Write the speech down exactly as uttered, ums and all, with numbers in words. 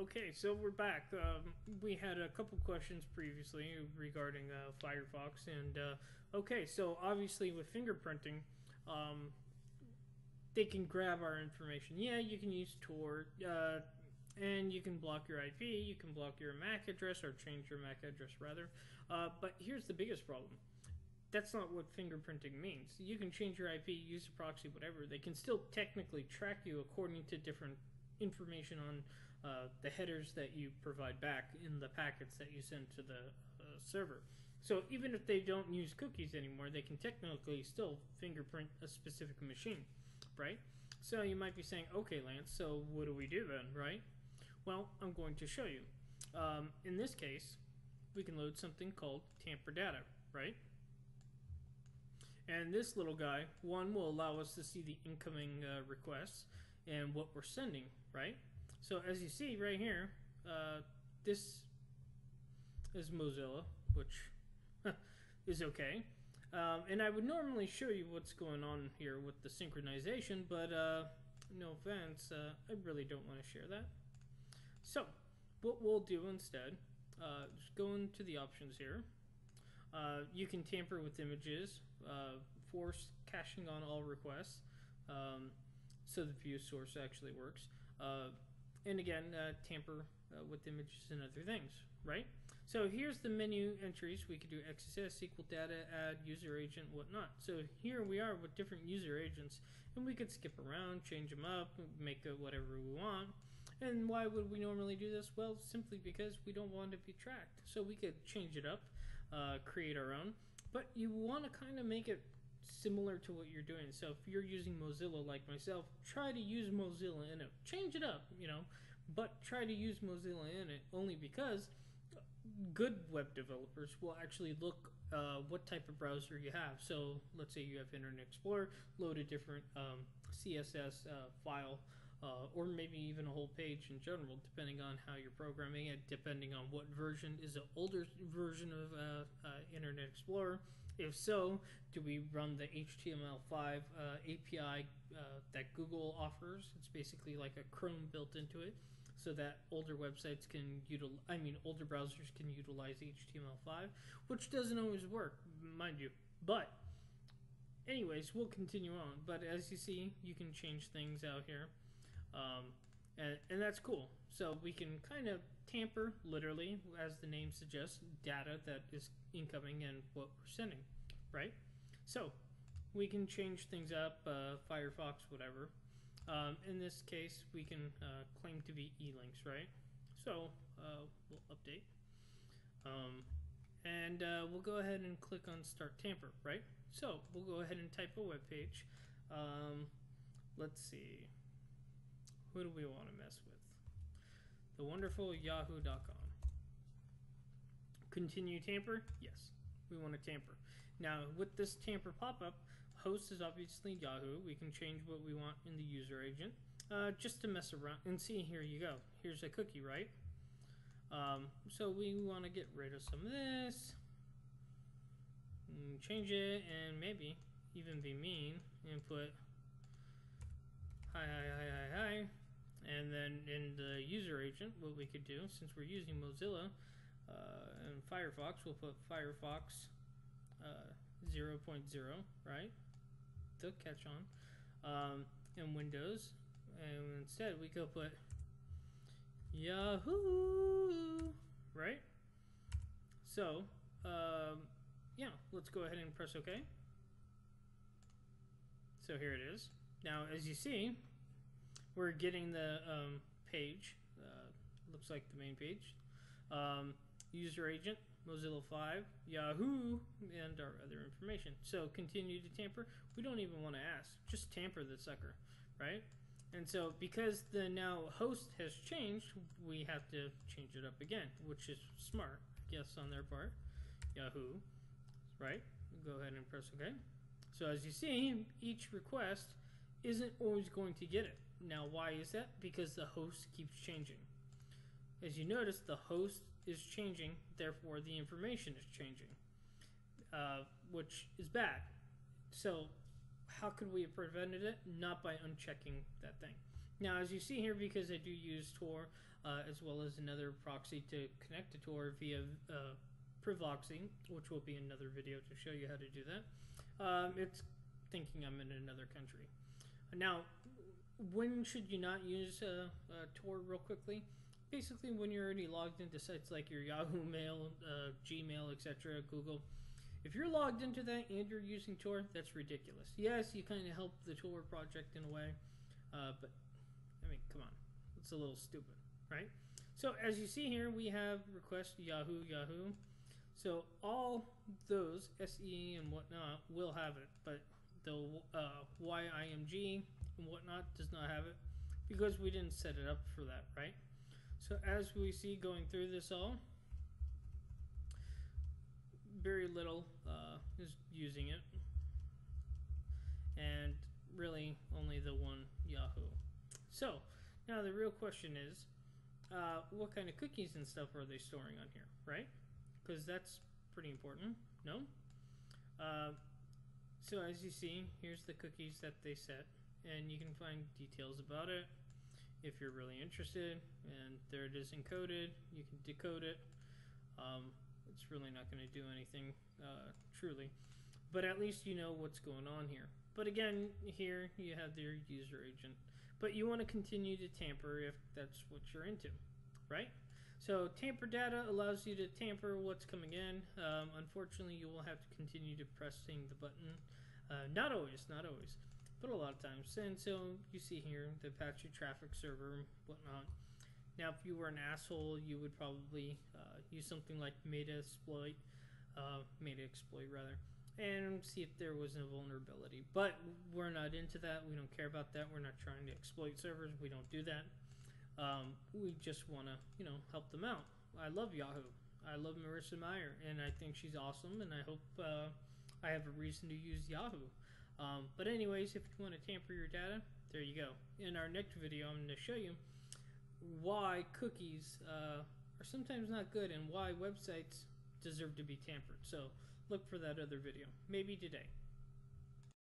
Okay, so we're back. Um, we had a couple questions previously regarding uh, Firefox, and uh, okay, so obviously with fingerprinting, um, they can grab our information. Yeah, you can use Tor, uh, and you can block your I P, you can block your M A C address, or change your M A C address rather. Uh, but here's the biggest problem. That's not what fingerprinting means. You can change your I P, use a proxy, whatever. They can still technically track you according to different information on uh, the headers that you provide back in the packets that you send to the uh, server. So even if they don't use cookies anymore, they can technically still fingerprint a specific machine, right? So you might be saying, okay, Lance, so what do we do then, right? Well, I'm going to show you. Um, in this case, we can load something called Tamper data, right? And this little guy, one, will allow us to see the incoming uh, requests and what we're sending, right? So as you see right here, uh, this is Mozilla, which is okay. Um, and I would normally show you what's going on here with the synchronization, but uh, no offense, uh, I really don't want to share that. So what we'll do instead, uh, just go into the options here. Uh, you can tamper with images, uh, force caching on all requests, um, so the view source actually works. Uh, and again, uh, tamper uh, with images and other things, right? So here's the menu entries. We could do X S S, S Q L data, add, user agent, whatnot. So here we are with different user agents, and we could skip around, change them up, make it whatever we want. And why would we normally do this? Well, simply because we don't want to be tracked. So we could change it up, uh, create our own, but you want to kind of make it similar to what you're doing. So if you're using Mozilla like myself, try to use Mozilla in it. Change it up, you know, but try to use Mozilla in it only because good web developers will actually look uh, what type of browser you have. So let's say you have Internet Explorer, load a different um, C S S uh, file, uh, or maybe even a whole page in general, depending on how you're programming it, depending on what version. Is an older version of uh, uh, Internet Explorer? If so, do we run the H T M L five uh, A P I uh, that Google offers? It's basically like a Chrome built into it, so that older websites can utilize, I mean, older browsers can utilize H T M L five, which doesn't always work, mind you. But anyways, we'll continue on. But as you see, you can change things out here, um, and, and that's cool. So we can kind of tamper, literally, as the name suggests, data that is incoming and what we're sending, right? So we can change things up, uh, Firefox, whatever. Um, in this case, we can uh, claim to be e-links, right? So uh, we'll update. Um, and uh, we'll go ahead and click on Start Tamper, right? So we'll go ahead and type a web page. Um, let's see. Who do we want to mess with? The wonderful yahoo dot com. Continue tamper? Yes, we want to tamper. Now, with this tamper pop-up, host is obviously Yahoo. We can change what we want in the user agent uh, just to mess around. And see, here you go. Here's a cookie, right? Um, so we want to get rid of some of this, and change it, and maybe even be mean and put hi, hi, hi, hi, hi. And then in the user agent, what we could do, since we're using Mozilla uh, and Firefox, we'll put Firefox uh, zero point zero, right? The catch on, um, and Windows, and instead we go put Yahoo, right? So, um, yeah, let's go ahead and press OK. So here it is. Now, as you see, we're getting the um, page. Uh, looks like the main page. Um, user agent, Mozilla five, Yahoo, and our other information. So continue to tamper. We don't even want to ask. Just tamper the sucker, right? And so because the now host has changed, we have to change it up again, which is smart, I guess, on their part. Yahoo, right? Go ahead and press OK. So as you see, each request isn't always going to get it. Now, why is that? Because the host keeps changing. As you notice, the host is changing, therefore the information is changing, uh, which is bad. So how could we have prevented it? Not by unchecking that thing. Now, as you see here, because I do use Tor uh, as well as another proxy to connect to Tor via uh, Privoxing, which will be another video to show you how to do that, um, it's thinking I'm in another country. Now, when should you not use uh, uh, Tor real quickly? Basically, when you're already logged into sites like your Yahoo Mail, uh, Gmail, et cetera, Google. If you're logged into that and you're using Tor, that's ridiculous. Yes, you kind of help the Tor project in a way, uh, but I mean, come on, it's a little stupid, right? So as you see here, we have request Yahoo, Yahoo. So all those S E and whatnot will have it, but the uh, Y I M G and whatnot does not have it because we didn't set it up for that, right? So as we see going through this all, very little uh, is using it, and really only the one Yahoo. So now the real question is, uh, what kind of cookies and stuff are they storing on here, right? Because that's pretty important, no? Uh, so as you see, here's the cookies that they set, and you can find details about it if you're really interested, and there it is encoded. You can decode it. Um, it's really not going to do anything uh, truly, but at least you know what's going on here. But again, here you have their user agent, but you want to continue to tamper if that's what you're into, right? So tamper data allows you to tamper what's coming in. Um, unfortunately, you will have to continue to pressing the button. Uh, not always, not always. But a lot of times. And so you see here the Apache traffic server, whatnot. Now, if you were an asshole, you would probably uh, use something like Metasploit, uh, Metaexploit rather, and see if there was a vulnerability. But we're not into that. We don't care about that. We're not trying to exploit servers. We don't do that. Um, we just want to, you know, help them out. I love Yahoo. I love Marissa Mayer, and I think she's awesome. And I hope uh, I have a reason to use Yahoo. Um, but anyways, if you want to tamper your data, there you go. In our next video, I'm going to show you why cookies uh, are sometimes not good and why websites deserve to be tampered. So look for that other video, maybe today.